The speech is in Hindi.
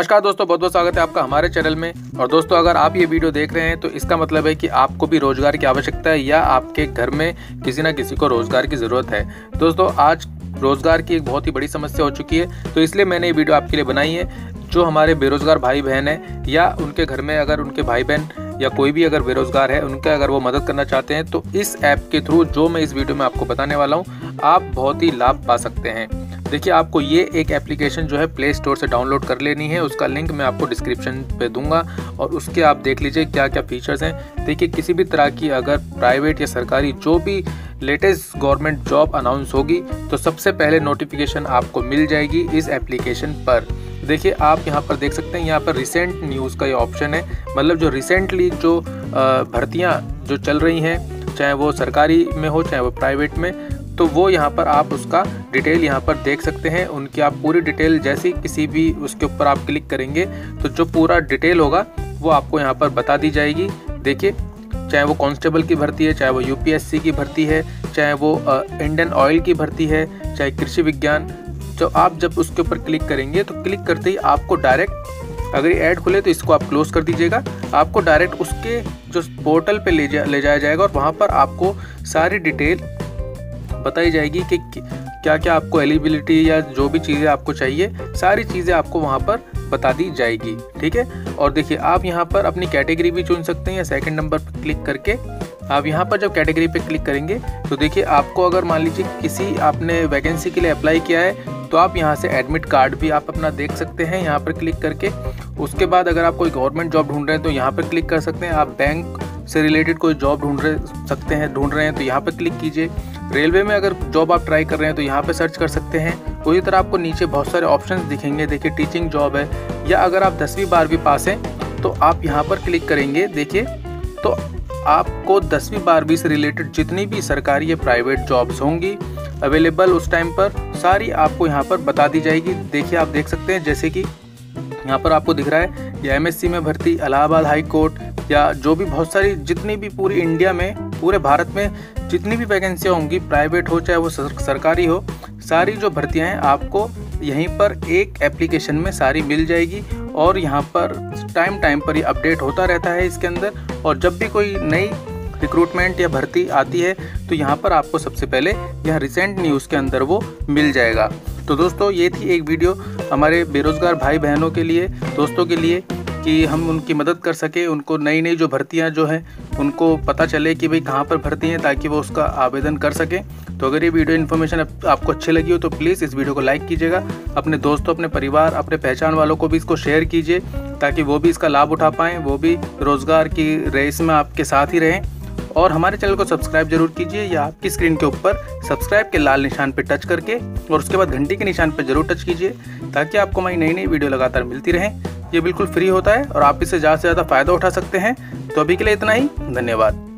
नमस्कार दोस्तों, बहुत बहुत स्वागत है आपका हमारे चैनल में। और दोस्तों, अगर आप ये वीडियो देख रहे हैं तो इसका मतलब है कि आपको भी रोजगार की आवश्यकता है या आपके घर में किसी ना किसी को रोजगार की ज़रूरत है। दोस्तों, आज रोजगार की एक बहुत ही बड़ी समस्या हो चुकी है, तो इसलिए मैंने ये वीडियो आपके लिए बनाई है। जो हमारे बेरोजगार भाई बहन हैं या उनके घर में अगर उनके भाई बहन या कोई भी अगर बेरोजगार है, उनका अगर वो मदद करना चाहते हैं तो इस ऐप के थ्रू जो मैं इस वीडियो में आपको बताने वाला हूँ, आप बहुत ही लाभ पा सकते हैं। देखिए, आपको ये एक एप्लीकेशन जो है प्ले स्टोर से डाउनलोड कर लेनी है। उसका लिंक मैं आपको डिस्क्रिप्शन पे दूंगा और उसके आप देख लीजिए क्या क्या फीचर्स हैं। देखिए, किसी भी तरह की अगर प्राइवेट या सरकारी जो भी लेटेस्ट गवर्नमेंट जॉब अनाउंस होगी तो सबसे पहले नोटिफिकेशन आपको मिल जाएगी इस एप्लीकेशन पर। देखिए, आप यहाँ पर देख सकते हैं, यहाँ पर रिसेंट न्यूज़ का ये ऑप्शन है। मतलब जो रिसेंटली जो भर्तियाँ जो चल रही हैं, चाहे वो सरकारी में हो चाहे वो प्राइवेट में, तो वो यहाँ पर आप उसका डिटेल यहाँ पर देख सकते हैं। उनकी आप पूरी डिटेल जैसी किसी भी उसके ऊपर आप क्लिक करेंगे तो जो पूरा डिटेल होगा वो आपको यहाँ पर बता दी जाएगी। देखिए, चाहे वो कांस्टेबल की भर्ती है, चाहे वो यूपीएससी की भर्ती है, चाहे वो इंडियन ऑयल की भर्ती है, चाहे कृषि विज्ञान, जो आप जब उसके ऊपर क्लिक करेंगे तो क्लिक करते ही आपको डायरेक्ट, अगर ये ऐड खुले तो इसको आप क्लोज कर दीजिएगा, आपको डायरेक्ट उसके जो पोर्टल पे ले जाया जाएगा और वहाँ पर आपको सारी डिटेल बताई जाएगी कि क्या क्या आपको एलिजिबिलिटी या जो भी चीज़ें आपको चाहिए, सारी चीज़ें आपको वहाँ पर बता दी जाएगी। ठीक है। और देखिए, आप यहाँ पर अपनी कैटेगरी भी चुन सकते हैं या सेकंड नंबर पर क्लिक करके आप यहाँ पर जब कैटेगरी पे क्लिक करेंगे तो देखिए, आपको अगर मान लीजिए किसी आपने वैकेंसी के लिए अप्लाई किया है तो आप यहाँ से एडमिट कार्ड भी आप अपना देख सकते हैं यहाँ पर क्लिक करके। उसके बाद अगर आप कोई गवर्नमेंट जॉब ढूंढ रहे हैं तो यहाँ पर क्लिक कर सकते हैं। आप बैंक से रिलेटेड कोई जॉब ढूंढ रहे हैं तो यहाँ पर क्लिक कीजिए। रेलवे में अगर जॉब आप ट्राई कर रहे हैं तो यहाँ पे सर्च कर सकते हैं। उसी तरह आपको नीचे बहुत सारे ऑप्शंस दिखेंगे। देखिए, टीचिंग जॉब है या अगर आप 10वीं 12वीं पास हैं तो आप यहाँ पर क्लिक करेंगे। देखिए, तो आपको 10वीं 12वीं से रिलेटेड जितनी भी सरकारी या प्राइवेट जॉब्स होंगी अवेलेबल उस टाइम पर, सारी आपको यहाँ पर बता दी जाएगी। देखिए, आप देख सकते हैं, जैसे कि यहाँ पर आपको दिख रहा है या एमएससी में भर्ती, इलाहाबाद हाई कोर्ट या जो भी बहुत सारी जितनी भी पूरी इंडिया में, पूरे भारत में जितनी भी वैकेंसियाँ होंगी, प्राइवेट हो चाहे वो सरकारी हो, सारी जो भर्तियाँ हैं आपको यहीं पर एक एप्लीकेशन में सारी मिल जाएगी। और यहाँ पर टाइम पर ये अपडेट होता रहता है इसके अंदर। और जब भी कोई नई रिक्रूटमेंट या भर्ती आती है तो यहाँ पर आपको सबसे पहले यह रिसेंट न्यूज़ के अंदर वो मिल जाएगा। तो दोस्तों, ये थी एक वीडियो हमारे बेरोज़गार भाई बहनों के लिए, दोस्तों के लिए, कि हम उनकी मदद कर सके, उनको नई नई जो भर्तियां जो हैं उनको पता चले कि भाई कहाँ पर भर्ती हैं, ताकि वो उसका आवेदन कर सकें। तो अगर ये वीडियो इन्फॉर्मेशन आपको अच्छी लगी हो तो प्लीज़ इस वीडियो को लाइक कीजिएगा। अपने दोस्तों, अपने परिवार, अपने पहचान वालों को भी इसको शेयर कीजिए ताकि वो भी इसका लाभ उठा पाएँ, वो भी रोज़गार की रेस में आपके साथ ही रहें। और हमारे चैनल को सब्सक्राइब जरूर कीजिए या आपकी स्क्रीन के ऊपर सब्सक्राइब के लाल निशान पर टच करके और उसके बाद घंटी के निशान पर जरूर टच कीजिए ताकि आपको हमारी नई नई वीडियो लगातार मिलती रहें। ये बिल्कुल फ्री होता है और आप इससे ज़्यादा से ज़्यादा फ़ायदा उठा सकते हैं। तो अभी के लिए इतना ही, धन्यवाद।